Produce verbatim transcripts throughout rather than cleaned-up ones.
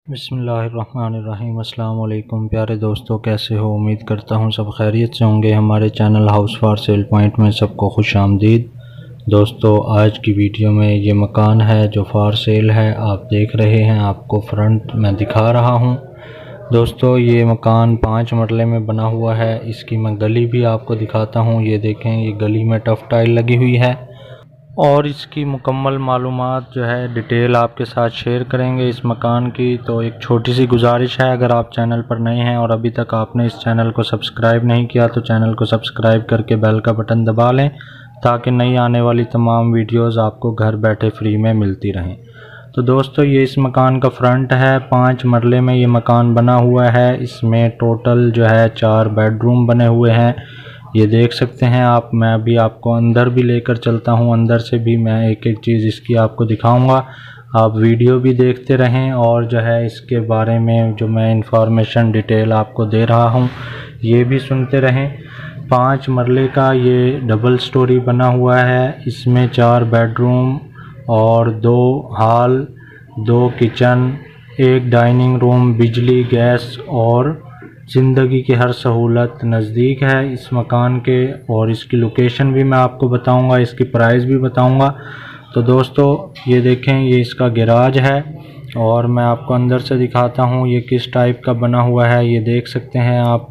بسم اللہ الرحمن الرحیم۔ السلام علیکم پیارے دوستو، کیسے ہو؟ امید کرتا ہوں سب خیریت سے ہوں گے۔ ہمارے channel house for sale point میں سب کو خوش آمدید۔ دوستو، آج کی ویڈیو میں یہ مکان ہے جو فار سیل ہے، آپ دیکھ رہے ہیں، آپ کو فرنٹ میں دکھا رہا ہوں۔ دوستو، یہ مکان پانچ مرلے میں بنا ہوا ہے۔ اس کی میں گلی بھی آپ کو دکھاتا ہوں۔ یہ دیکھیں، یہ گلی میں ٹف ٹائل لگی ہوئی ہے اور اس کی مکمل معلومات جو ہے ڈیٹیل آپ کے ساتھ شیئر کریں گے اس مکان کی۔ تو ایک چھوٹی سی گزارش ہے، اگر آپ چینل پر نئے ہیں اور ابھی تک آپ نے اس چینل کو سبسکرائب نہیں کیا تو چینل کو سبسکرائب کر کے بیل کا بٹن دبا لیں تاکہ نئی آنے والی تمام ویڈیوز آپ کو گھر بیٹھے فری میں ملتی رہیں۔ تو دوستو، یہ اس مکان کا فرنٹ ہے۔ پانچ مرلے میں یہ مکان بنا ہوا ہے۔ اس میں ٹوٹل جو ہے چار بیڈ روم بنے ہوئے ہیں، یہ دیکھ سکتے ہیں آپ۔ میں بھی آپ کو اندر بھی لے کر چلتا ہوں، اندر سے بھی میں ایک ایک چیز اس کی آپ کو دکھاؤں گا۔ آپ ویڈیو بھی دیکھتے رہیں اور جو ہے اس کے بارے میں جو میں انفارمیشن ڈیٹیل آپ کو دے رہا ہوں یہ بھی سنتے رہیں۔ پانچ مرلے کا یہ ڈبل سٹوری بنا ہوا ہے۔ اس میں چار بیڈ روم اور دو ہال، دو کچن، ایک ڈائننگ روم، بجلی، گیس اور زندگی کی ہر سہولت نزدیک ہے اس مکان کے، اور اس کی لوکیشن بھی میں آپ کو بتاؤں گا، اس کی پرائس بھی بتاؤں گا۔ تو دوستو، یہ دیکھیں، یہ اس کا گیراج ہے اور میں آپ کو اندر سے دکھاتا ہوں یہ کس ٹائپ کا بنا ہوا ہے۔ یہ دیکھ سکتے ہیں آپ،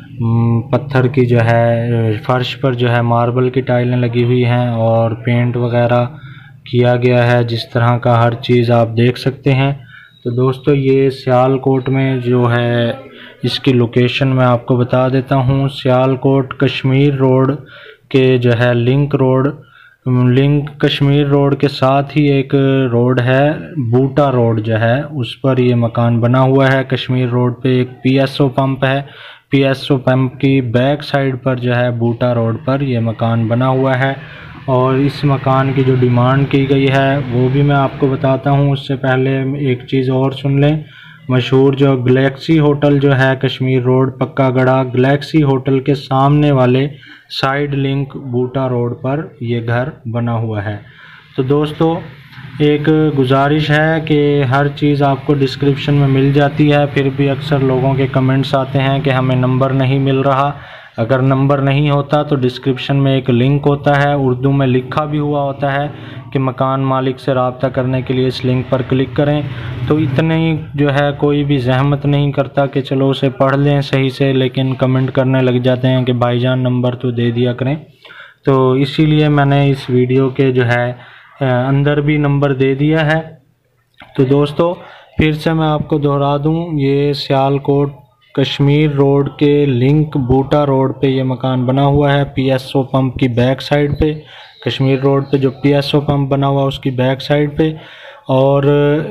پتھر کی جو ہے فرش پر جو ہے ماربل کی ٹائلیں لگی ہوئی ہیں اور پینٹ وغیرہ کیا گیا ہے، جس طرح کا ہر چیز آپ دیکھ سکتے ہیں۔ تو دوستو، یہ سیال کوٹ میں جو ہے اس کی لوکیشن میں آپ کو بتا دیتا ہوں۔ سیال کوٹ کشمیر روڈ کے جو ہے link road link Kashmir road کے ساتھ ہی ایک روڈ ہے، بوٹا روڈ جو ہے، اس پر یہ مکان بنا ہوا ہے۔ کشمیر روڈ پہ ایک پی ایس او پمپ ہے، پی ایس او پمپ کی بیک سائیڈ پر جو ہے بوٹا روڈ پر یہ مکان بنا ہوا ہے۔ اور اس مکان کی جو ڈیمانڈ کی گئی ہے وہ بھی میں آپ کو بتاتا ہوں۔ اس سے پہلے ایک چیز اور سن لیں، مشہور جو گلیکسی ہوٹل جو ہے کشمیر روڈ پکا گڑھا، گلیکسی ہوٹل کے سامنے والے سائیڈ لنک بوٹا روڈ پر یہ گھر بنا ہوا ہے۔ تو دوستو، ایک گزارش ہے کہ ہر چیز آپ کو ڈسکرپشن میں مل جاتی ہے، پھر بھی اکثر لوگوں کے کمنٹس آتے ہیں کہ ہمیں نمبر نہیں مل رہا۔ اگر نمبر نہیں ہوتا تو ڈسکرپشن میں ایک لنک ہوتا ہے، اردو میں لکھا بھی ہوا ہوتا ہے کہ مکان مالک سے رابطہ کرنے کے لیے اس لنک پر کلک کریں۔ تو اتنی جو ہے کوئی بھی زحمت نہیں کرتا کہ چلو اسے پڑھ لیں صحیح سے، لیکن کمنٹ کرنے لگ جاتے ہیں کہ بھائی جان نمبر تو دے دیا کریں۔ تو اسی لیے میں نے اس ویڈیو کے جو ہے اندر بھی نمبر دے دیا ہے۔ تو دوستو، پھر سے میں آپ کو دہرا دوں، یہ سیال کوٹ کشمیر روڈ کے لنک بوٹا روڈ پہ یہ مکان بنا ہوا ہے، پی ایس او پمپ کی بیک سائیڈ پہ، کشمیر روڈ پہ جو پی ایس او پمپ بنا ہوا اس کی بیک سائیڈ پہ، اور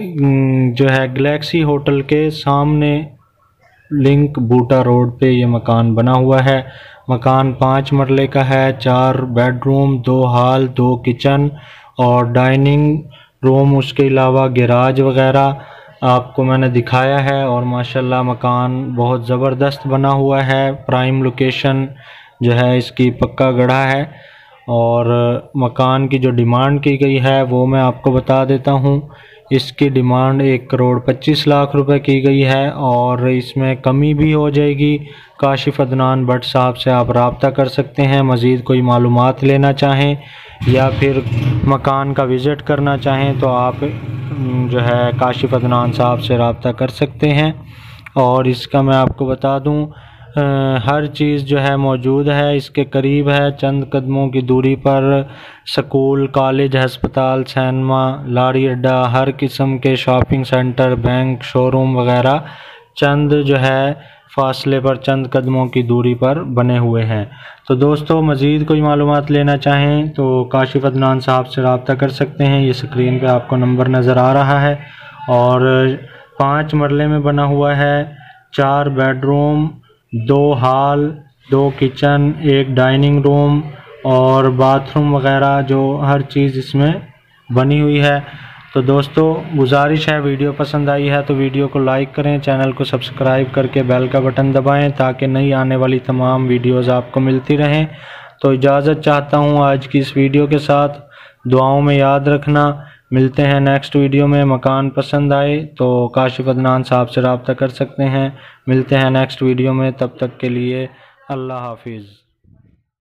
جو ہے گلیکسی ہوٹل کے سامنے لنک بوٹا روڈ پہ یہ مکان بنا ہوا ہے۔ مکان پانچ مرلے کا ہے، چار بیڈ روم، دو ہال، دو کچن اور ڈائننگ روم، اس کے علاوہ گیراج وغیرہ آپ کو میں نے دکھایا ہے۔ اور ماشاءاللہ مکان بہت زبردست بنا ہوا ہے۔ پرائم لوکیشن جو ہے اس کی پکا گڑھا ہے، اور مکان کی جو ڈیمانڈ کی گئی ہے وہ میں آپ کو بتا دیتا ہوں۔ اس کی ڈیمانڈ ایک کروڑ پچیس لاکھ روپے کی گئی ہے، اور اس میں کمی بھی ہو جائے گی۔ کاشف عدنان بٹ صاحب سے آپ رابطہ کر سکتے ہیں، مزید کوئی معلومات لینا چاہیں یا پھر مکان کا وزٹ کرنا چاہیں تو آپ جو ہے کاشف عدنان صاحب سے رابطہ کر سکتے ہیں۔ اور اس کا میں آپ کو بتا دوں، ہر چیز جو ہے موجود ہے، اس کے قریب ہے، چند قدموں کی دوری پر سکول، کالج، ہسپتال، سینما، لاڑی اڈا، ہر قسم کے shopping centre, bank, showroom وغیرہ چند جو ہے فاصلے پر، چند قدموں کی دوری پر بنے ہوئے ہیں۔ تو دوستو، مزید کوئی معلومات لینا چاہیں تو کاشف عدنان صاحب سے رابطہ کر سکتے ہیں۔ یہ اسکرین پہ آپ کو نمبر نظر آ رہا ہے، اور پانچ مرلے میں بنا ہوا ہے، چار بیڈ روم، دو ہال، دو کچن، ایک ڈائننگ روم اور باتھ روم وغیرہ، جو ہر چیز اس میں بنی ہوئی ہے۔ تو دوستو، گزارش ہے، ویڈیو پسند آئی ہے تو ویڈیو کو لائک کریں، چینل کو سبسکرائب کر کے بیل کا بٹن دبائیں تاکہ نئی آنے والی تمام ویڈیوز آپ کو ملتی رہیں۔ تو اجازت چاہتا ہوں آج کی اس ویڈیو کے ساتھ، دعاؤں میں یاد رکھنا۔ ملتے ہیں نیکسٹ ویڈیو میں۔ مکان پسند آئے تو کاشف عدنان صاحب سے رابطہ کر سکتے ہیں۔ ملتے ہیں نیکسٹ ویڈیو میں، تب تک کے لیے اللہ حافظ۔